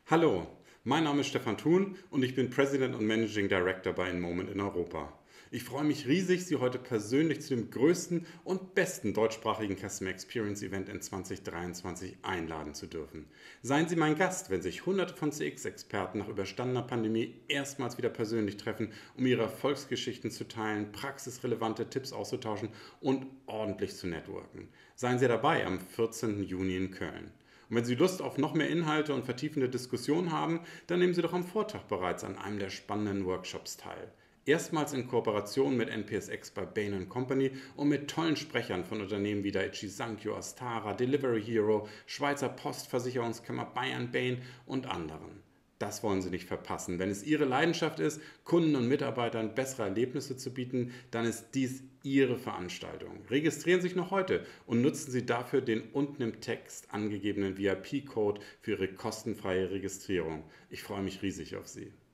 Hallo, mein Name ist Stefan Thun und ich bin President und Managing Director bei InMoment in Europa. Ich freue mich riesig, Sie heute persönlich zu dem größten und besten deutschsprachigen Customer Experience Event in 2023 einladen zu dürfen. Seien Sie mein Gast, wenn sich hunderte von CX-Experten nach überstandener Pandemie erstmals wieder persönlich treffen, um ihre Erfolgsgeschichten zu teilen, praxisrelevante Tipps auszutauschen und ordentlich zu networken. Seien Sie dabei am 14. Juni in Köln. Und wenn Sie Lust auf noch mehr Inhalte und vertiefende Diskussionen haben, dann nehmen Sie doch am Vortag bereits an einem der spannenden Workshops teil. Erstmals in Kooperation mit NPSX bei Bain Company und mit tollen Sprechern von Unternehmen wie Daiichi Sankyo, Astara, Delivery Hero, Schweizer Post, Versicherungskammer Bayern, Bain und anderen. Das wollen Sie nicht verpassen. Wenn es Ihre Leidenschaft ist, Kunden und Mitarbeitern bessere Erlebnisse zu bieten, dann ist dies Ihre Veranstaltung. Registrieren Sie sich noch heute und nutzen Sie dafür den unten im Text angegebenen VIP-Code für Ihre kostenfreie Registrierung. Ich freue mich riesig auf Sie.